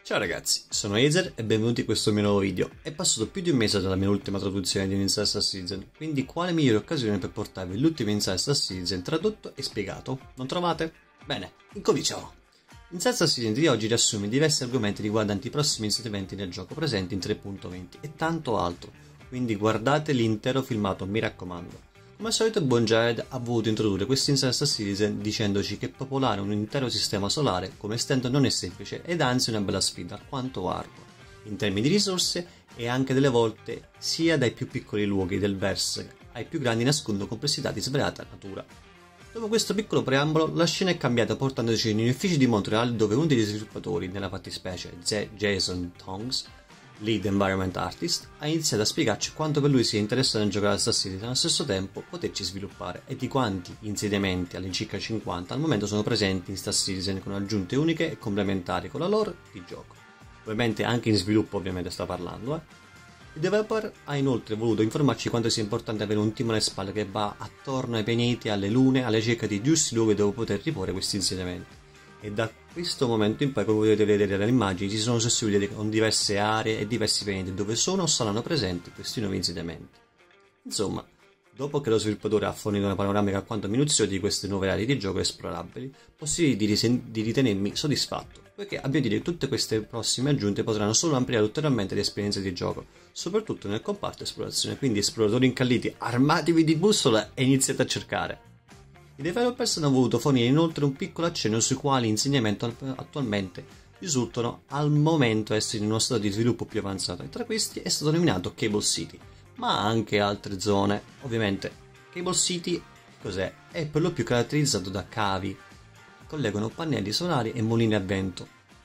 Ciao ragazzi, sono Azer e benvenuti in questo mio nuovo video. È passato più di un mese dalla mia ultima traduzione di Inside Star Citizen, quindi quale migliore occasione per portarvi l'ultimo Inside Star Citizen tradotto e spiegato? Non trovate? Bene, incominciamo! Inside Star Citizen di oggi riassume diversi argomenti riguardanti i prossimi inserimenti nel gioco presenti in 3.20 e tanto altro, quindi guardate l'intero filmato, mi raccomando. Come al solito il buon Jared ha voluto introdurre questo Inside Star Citizen dicendoci che popolare un intero sistema solare come stento non è semplice ed anzi una bella sfida quanto arduo, in termini di risorse e anche delle volte sia dai più piccoli luoghi del verse ai più grandi nascondono complessità di svariata natura. Dopo questo piccolo preambolo la scena è cambiata portandoci negli uffici di Montreal dove uno degli sviluppatori, nella fattispecie Jason Tongs, Lead Environment Artist, ha iniziato a spiegarci quanto per lui sia interessante giocare a Star Citizen e allo stesso tempo poterci sviluppare e di quanti insediamenti, all'incirca 50, al momento sono presenti in Star Citizen con aggiunte uniche e complementari con la lore di gioco. Ovviamente anche in sviluppo ovviamente sta parlando. Il developer ha inoltre voluto informarci quanto sia importante avere un team alle spalle che va attorno ai pianeti, alle lune, alla ricerca di giusti luoghi dove poter riporre questi insediamenti. E da questo momento in poi, come potete vedere dalle immagini, si sono sussediati con diverse aree e diversi pianeti dove sono o saranno presenti questi nuovi insediamenti. Insomma, dopo che lo sviluppatore ha fornito una panoramica alquanto minuziosa di queste nuove aree di gioco esplorabili, posso dire di ritenermi soddisfatto, poiché a mio dire tutte queste prossime aggiunte potranno solo ampliare ulteriormente l'esperienza di gioco, soprattutto nel comparto esplorazione, quindi esploratori incalliti, armatevi di bussola e iniziate a cercare. I developers hanno voluto fornire inoltre un piccolo accenno sui quali insegnamenti attualmente risultano al momento essere in uno stato di sviluppo più avanzato e tra questi è stato nominato Cable City, ma anche altre zone. Ovviamente Cable City cos'è? È per lo più caratterizzato da cavi che collegano pannelli solari e mulini a vento.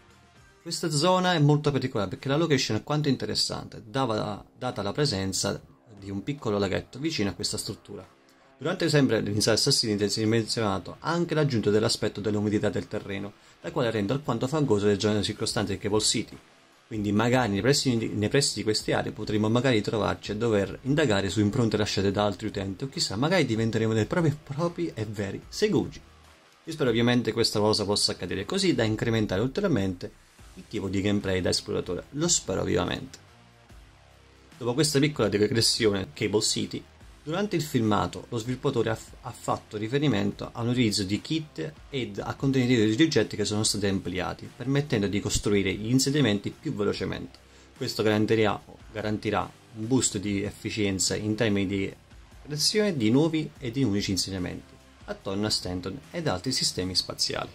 Questa zona è molto particolare perché la location è quanto interessante, data la presenza di un piccolo laghetto vicino a questa struttura. Durante sempre l'Inside Star Citizen si è menzionato anche l'aggiunta dell'aspetto dell'umidità del terreno, la quale rende alquanto fangoso le zone circostanti di Cable City. Quindi magari nei pressi di queste aree potremo magari trovarci a dover indagare su impronte lasciate da altri utenti o chissà, magari diventeremo dei propri e veri segugi. Io spero ovviamente questa cosa possa accadere così da incrementare ulteriormente il tipo di gameplay da esploratore, lo spero vivamente. Dopo questa piccola digressione Cable City, durante il filmato lo sviluppatore ha fatto riferimento a un utilizzo di kit ed a contenitori di oggetti che sono stati ampliati, permettendo di costruire gli insediamenti più velocemente. Questo garantirà un boost di efficienza in termini di creazione di nuovi e di unici insediamenti, attorno a Stanton ed altri sistemi spaziali.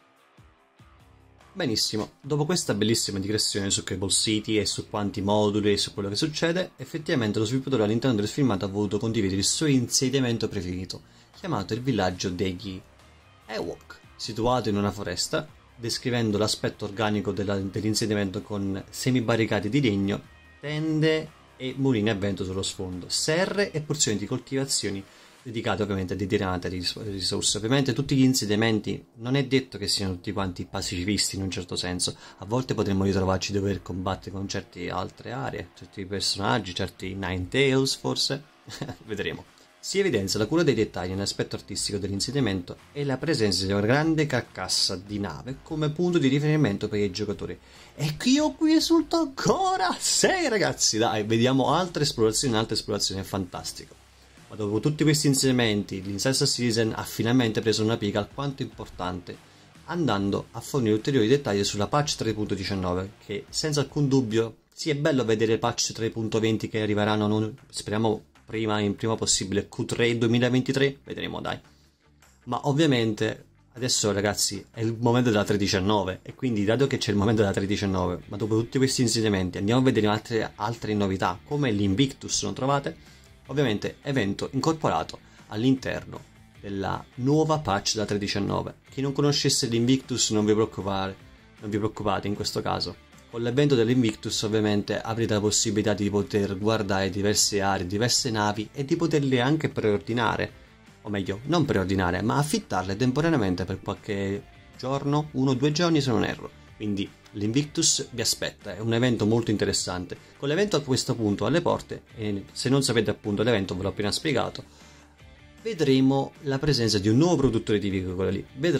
Benissimo, dopo questa bellissima digressione su Cable City e su quanti moduli e su quello che succede, effettivamente lo sviluppatore all'interno del filmato ha voluto condividere il suo insediamento preferito, chiamato il villaggio degli Ewok, situato in una foresta, descrivendo l'aspetto organico dell'insediamento con semibarricati di legno, tende e mulini a vento sullo sfondo, serre e porzioni di coltivazioni dedicate ovviamente a determinate risorse. Ovviamente tutti gli insediamenti non è detto che siano tutti quanti pacifisti in un certo senso, a volte potremmo ritrovarci a dover combattere con certe altre aree, certi personaggi, certi Ninetales forse, vedremo. Si evidenzia la cura dei dettagli nell'aspetto artistico dell'insediamento e la presenza di una grande carcassa di nave come punto di riferimento per i giocatori. E io qui esulto ancora! Sì ragazzi, dai, vediamo altre esplorazioni, è fantastico. Ma dopo tutti questi insediamenti, l'Inside Star Citizen ha finalmente preso una piega alquanto importante, andando a fornire ulteriori dettagli sulla patch 3.19, che senza alcun dubbio, sì è bello vedere patch 3.20 che arriveranno, speriamo prima possibile, Q3 2023, vedremo dai. Ma ovviamente, adesso ragazzi, è il momento della 3.19, e quindi dato che c'è il momento della 3.19, ma dopo tutti questi insediamenti andiamo a vedere altre novità, come l'Invictus, non trovate? Ovviamente evento incorporato all'interno della nuova patch da 3.19. Chi non conoscesse l'Invictus non vi preoccupate in questo caso. Con l'evento dell'Invictus ovviamente avrete la possibilità di poter guardare diverse aree, diverse navi e di poterle anche preordinare, o meglio, non preordinare, ma affittarle temporaneamente per qualche giorno, 1 o 2 giorni se non erro. Quindi l'Invictus vi aspetta, è un evento molto interessante. Con l'evento a questo punto alle porte, e se non sapete appunto l'evento ve l'ho appena spiegato, vedremo la presenza di un nuovo produttore di veicoli. Vedrà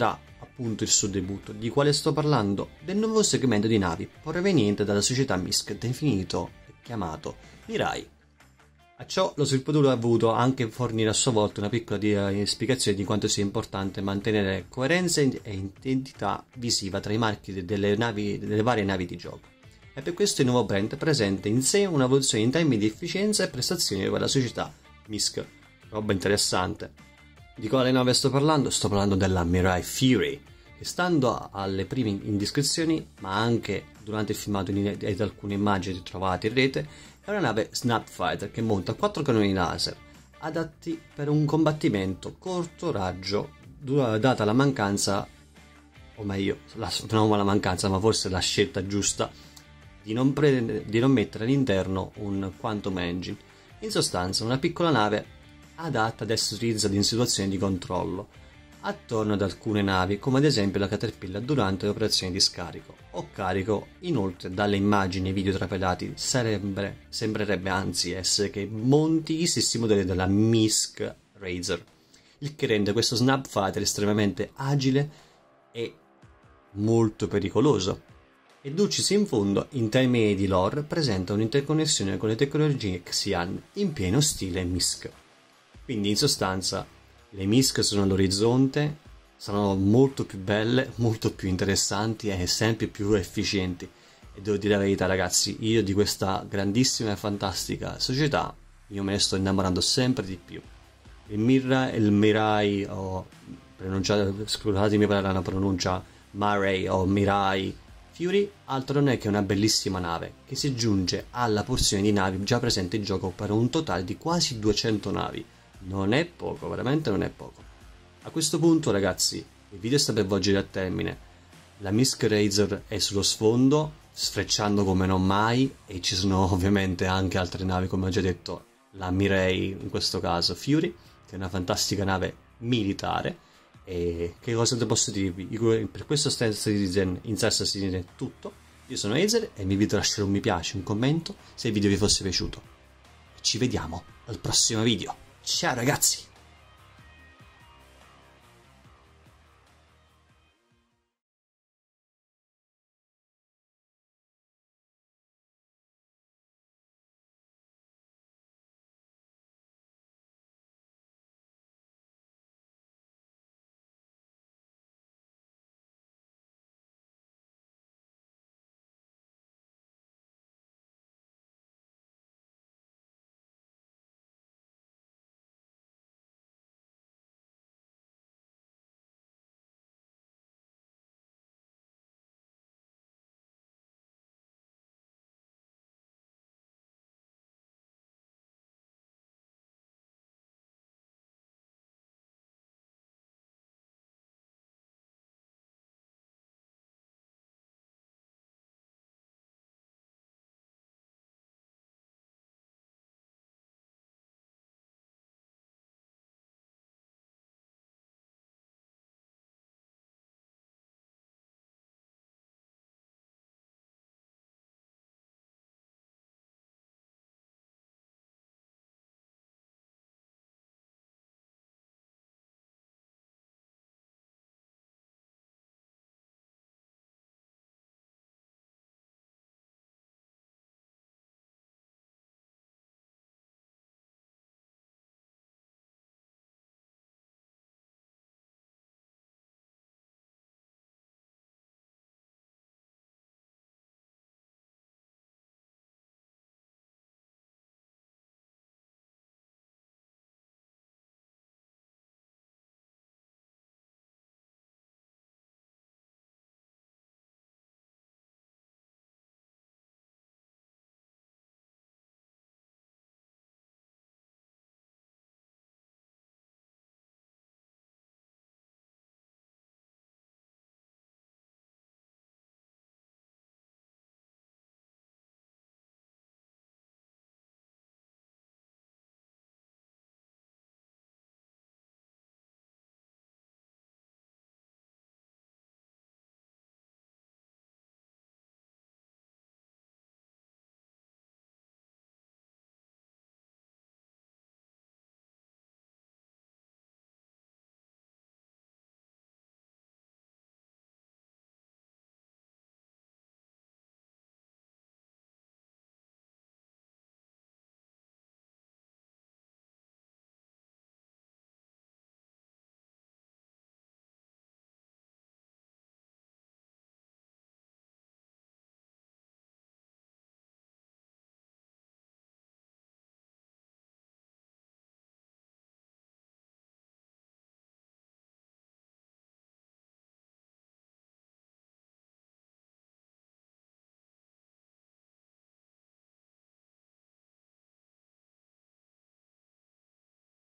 appunto il suo debutto. Di quale sto parlando? Del nuovo segmento di navi proveniente dalla società Misk, definito e chiamato Mirai. A ciò lo sviluppatore ha voluto anche fornire a sua volta una piccola spiegazione di quanto sia importante mantenere coerenza e identità visiva tra i marchi delle varie navi di gioco. E per questo il nuovo brand presenta in sé un'evoluzione in termini di efficienza e prestazioni per la società Misk. Roba interessante. Di quale nave sto parlando? Sto parlando della Mirai Fury, che stando alle prime indiscrezioni, ma anche durante il filmato ed alcune immagini trovate in rete, è una nave Snapfighter che monta 4 cannoni laser, adatti per un combattimento corto raggio, data la mancanza, o meglio, non la mancanza, ma forse la scelta giusta, di non mettere all'interno un Quantum Engine. In sostanza, una piccola nave adatta ad essere utilizzata in situazioni di controllo attorno ad alcune navi, come ad esempio la Caterpillar durante le operazioni di scarico o carico. Inoltre, dalle immagini e video trapelati sembrerebbe anzi essere che monti gli stessi modelli della Misk Razor, il che rende questo Snapfighter estremamente agile e molto pericoloso. E Dulcis in fondo, in termini di lore, presenta un'interconnessione con le tecnologie Xi'an in pieno stile Misk. Quindi in sostanza le Misk sono all'orizzonte, saranno molto più belle, molto più interessanti e sempre più efficienti. E devo dire la verità, ragazzi, io di questa grandissima e fantastica società io me ne sto innamorando sempre di più. Il Mirai, o scusatemi per la pronuncia, Mirai o Mirai Fury altro non è che una bellissima nave che si aggiunge alla porzione di navi già presente in gioco per un totale di quasi 200 navi. Non è poco, veramente non è poco. A questo punto, ragazzi, il video sta per volgere a termine. La Misk Razor è sullo sfondo, sfrecciando come non mai, e ci sono ovviamente anche altre navi, come ho già detto, la Mirai, in questo caso Fury, che è una fantastica nave militare. E che cosa te posso dirvi? Per questo Insider Citizen è tutto. Io sono Ezer e vi invito a lasciare un mi piace, un commento se il video vi fosse piaciuto. Ci vediamo al prossimo video. Ciao ragazzi!